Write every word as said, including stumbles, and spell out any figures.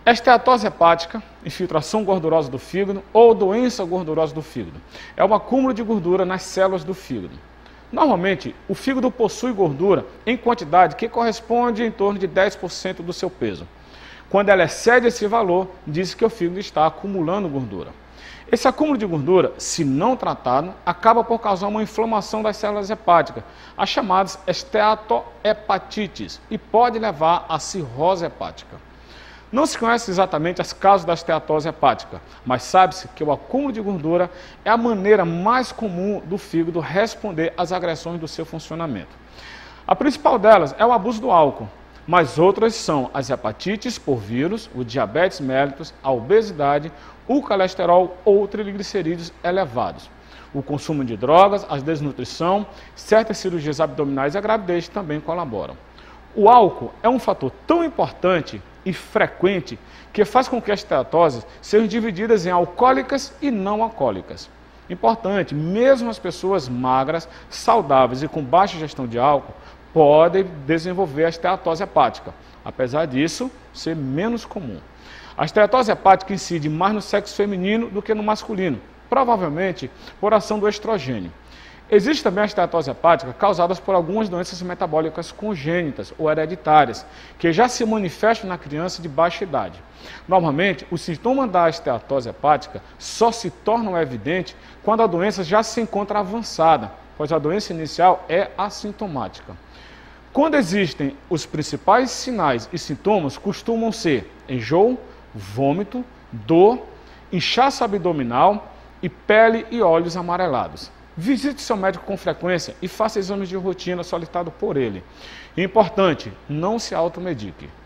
Esteatose hepática, infiltração gordurosa do fígado ou doença gordurosa do fígado. É um acúmulo de gordura nas células do fígado. Normalmente, o fígado possui gordura em quantidade que corresponde em torno de dez por cento do seu peso. Quando ela excede esse valor, diz que o fígado está acumulando gordura. Esse acúmulo de gordura, se não tratado, acaba por causar uma inflamação das células hepáticas, as chamadas esteatohepatites, e pode levar à cirrose hepática. Não se conhece exatamente as causas da esteatose hepática, mas sabe-se que o acúmulo de gordura é a maneira mais comum do fígado responder às agressões do seu funcionamento. A principal delas é o abuso do álcool, mas outras são as hepatites por vírus, o diabetes mellitus, a obesidade, o colesterol ou triglicerídeos elevados. O consumo de drogas, a desnutrição, certas cirurgias abdominais e a gravidez também colaboram. O álcool é um fator tão importante e frequente que faz com que as esteatoses sejam divididas em alcoólicas e não alcoólicas. Importante, mesmo as pessoas magras, saudáveis e com baixa ingestão de álcool podem desenvolver a esteatose hepática, apesar disso ser menos comum. A esteatose hepática incide mais no sexo feminino do que no masculino, provavelmente por ação do estrogênio. Existe também a esteatose hepática causada por algumas doenças metabólicas congênitas ou hereditárias, que já se manifestam na criança de baixa idade. Normalmente, os sintomas da esteatose hepática só se tornam evidentes quando a doença já se encontra avançada, pois a doença inicial é assintomática. Quando existem os principais sinais e sintomas, costumam ser enjoo, vômito, dor, inchaço abdominal e pele e olhos amarelados. Visite seu médico com frequência e faça exames de rotina solicitados por ele. Importante, não se automedique.